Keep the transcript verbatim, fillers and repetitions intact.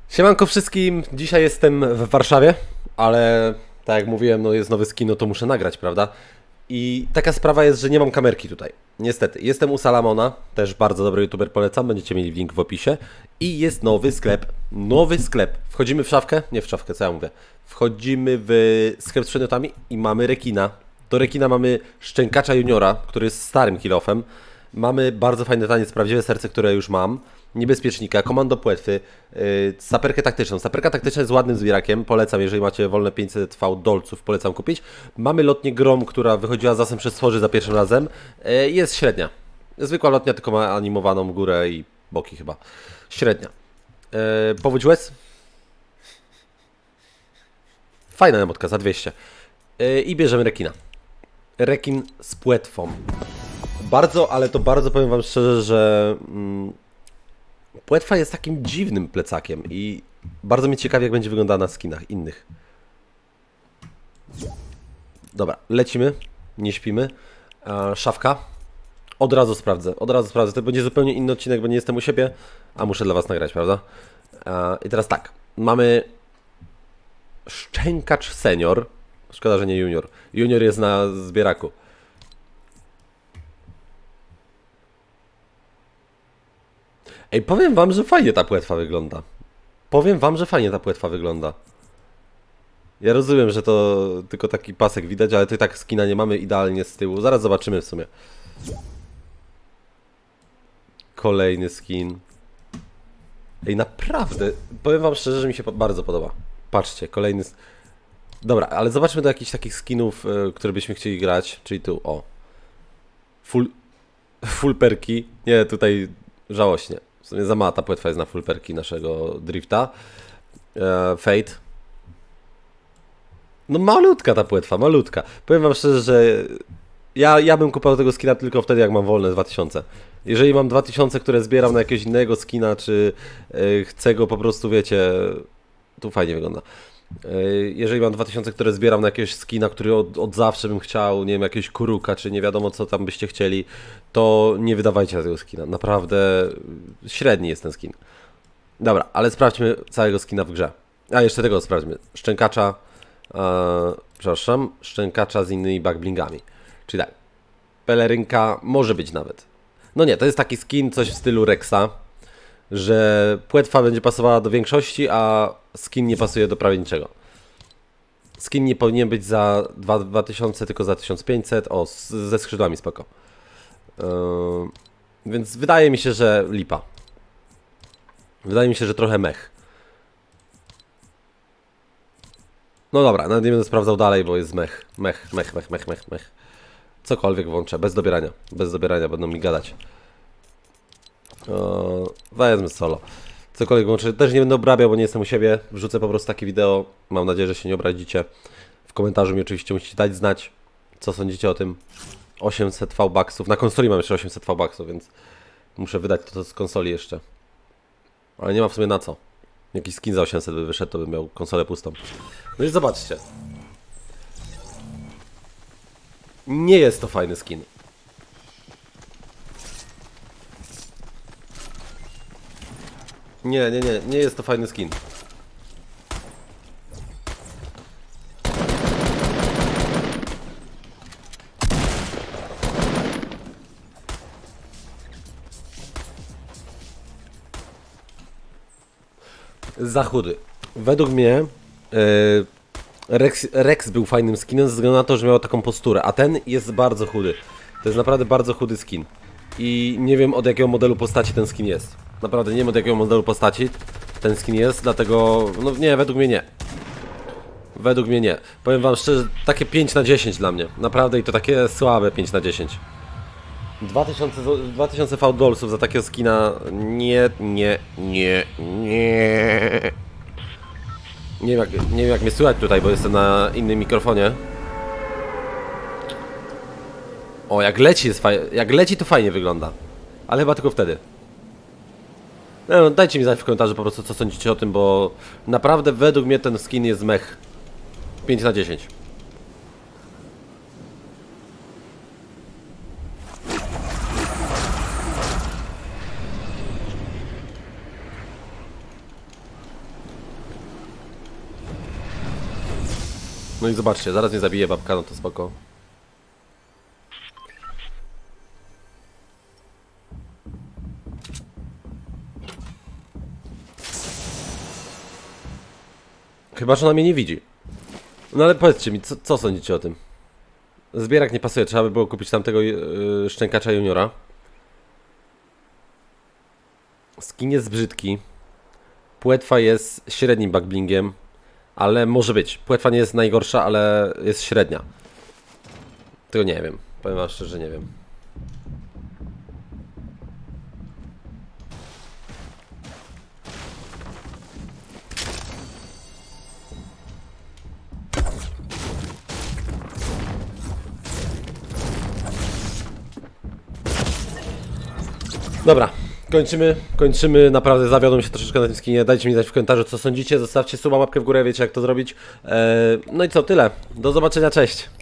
Siemanko wszystkim, dzisiaj jestem w Warszawie, ale tak jak mówiłem, no jest nowy skin, no to muszę nagrać, prawda? I taka sprawa jest, że nie mam kamerki tutaj. Niestety, jestem u Salamona, też bardzo dobry youtuber, polecam, będziecie mieli link w opisie. I jest nowy sklep, nowy sklep. Wchodzimy w szafkę, nie w szafkę, co ja mówię. Wchodzimy w sklep z przedmiotami i mamy rekina. Do rekina mamy szczękacza juniora, który jest starym kilofem. Mamy bardzo fajny taniec, prawdziwe serce, które już mam. Niebezpiecznika, komando płetwy, yy, saperkę taktyczną. Saperka taktyczna jest ładnym zbierakiem, polecam, jeżeli macie wolne pięćset V dolców, polecam kupić. Mamy lotnię Grom, która wychodziła zasem przez stworzy za pierwszym razem. Yy, jest średnia. Zwykła lotnia, tylko ma animowaną górę i boki chyba. Średnia. Yy, powódź łez. Fajna emotka, za dwieście. Yy, I bierzemy rekina. Rekin z płetwą. Bardzo, ale to bardzo powiem wam szczerze, że... Mm, płetwa jest takim dziwnym plecakiem i bardzo mnie ciekawi, jak będzie wyglądała na skinach innych. Dobra, lecimy, nie śpimy. E, szafka. Od razu sprawdzę, od razu sprawdzę. To będzie zupełnie inny odcinek, bo nie jestem u siebie, a muszę dla was nagrać, prawda? E, I teraz tak, mamy szczękacz senior. Szkoda, że nie junior. Junior jest na zbieraku. Ej, powiem wam, że fajnie ta płetwa wygląda. Powiem wam, że fajnie ta płetwa wygląda. Ja rozumiem, że to tylko taki pasek widać, ale to i tak skina nie mamy idealnie z tyłu. Zaraz zobaczymy w sumie. Kolejny skin. Ej, naprawdę. Powiem wam szczerze, że mi się bardzo podoba. Patrzcie, kolejny... Dobra, ale zobaczmy do jakichś takich skinów, które byśmy chcieli grać. Czyli tu, o. Full... Full perki. Nie, tutaj żałośnie. W sumie za mała ta płetwa jest na full perki naszego drifta. E, Fate. No malutka ta płetwa, malutka. Powiem wam szczerze, że ja, ja bym kupował tego skina tylko wtedy, jak mam wolne dwa tysiące. Jeżeli mam dwa tysiące, które zbieram na jakiegoś innego skina, czy e, chcę go po prostu, wiecie... Tu fajnie wygląda. E, jeżeli mam dwa tysiące, które zbieram na jakiegoś skina, który od, od zawsze bym chciał, nie wiem, jakiegoś kuruka, czy nie wiadomo co tam byście chcieli, to nie wydawajcie na tego skina. Naprawdę średni jest ten skin. Dobra, ale sprawdźmy całego skina w grze. A, jeszcze tego sprawdźmy. Szczękacza, e, przepraszam, szczękacza z innymi backblingami. Czyli tak, pelerynka może być nawet. No nie, to jest taki skin, coś w stylu Rexa, że płetwa będzie pasowała do większości, a skin nie pasuje do prawie niczego. Skin nie powinien być za dwa tysiące, tylko za tysiąc pięćset. O, z, ze skrzydłami spoko. Yy, więc wydaje mi się, że lipa. Wydaje mi się, że trochę mech. No dobra, nawet nie będę sprawdzał dalej, bo jest mech. Mech, mech, mech, mech, mech, mech. Cokolwiek włączę, bez dobierania. Bez dobierania będą mi gadać. Yy, wezmę solo. Cokolwiek włączę. Też nie będę obrabiał, bo nie jestem u siebie. Wrzucę po prostu takie wideo. Mam nadzieję, że się nie obrazicie. W komentarzu mi oczywiście musicie dać znać, co sądzicie o tym. osiemset V baksów. Na konsoli mam jeszcze osiemset V baksów, więc muszę wydać to z konsoli jeszcze. Ale nie ma w sumie na co. Jakiś skin za osiemset by wyszedł, to bym miał konsolę pustą. No i zobaczcie. Nie jest to fajny skin. Nie, nie, nie, nie jest to fajny skin. Za chudy. Według mnie yy, Rex, Rex był fajnym skinem ze względu na to, że miał taką posturę, a ten jest bardzo chudy. To jest naprawdę bardzo chudy skin. I nie wiem, od jakiego modelu postaci ten skin jest. Naprawdę nie wiem, od jakiego modelu postaci ten skin jest, dlatego... No nie, według mnie nie. Według mnie nie. Powiem wam szczerze, takie pięć na dziesięć dla mnie. Naprawdę i to takie słabe pięć na dziesięć. dwa tysiące V dolców za takiego skina... Nie, nie, nie, nie... Nie wiem, jak, nie wiem jak mnie słychać tutaj, bo jestem na innym mikrofonie. O, jak leci jest fajnie, jak leci to fajnie wygląda. Ale chyba tylko wtedy. No, dajcie mi znać w komentarzu po prostu, co sądzicie o tym, bo naprawdę według mnie ten skin jest mech. pięć na dziesięć. No i zobaczcie, zaraz mnie zabije babka, no to spoko. Chyba, że ona mnie nie widzi. No ale powiedzcie mi, co, co sądzicie o tym? Zbierak nie pasuje, trzeba by było kupić tamtego yy, szczękacza juniora. Skin jest brzydki. Płetwa jest średnim backblingiem, ale może być. Płetwa nie jest najgorsza, ale jest średnia. Tego nie wiem. Powiem wam szczerze, nie wiem. Dobra, kończymy, kończymy, naprawdę zawiodłem się troszeczkę na tym skinie, dajcie mi znać w komentarzu co sądzicie, zostawcie suba, łapkę w górę, wiecie jak to zrobić. Eee, no i co, tyle, do zobaczenia, cześć!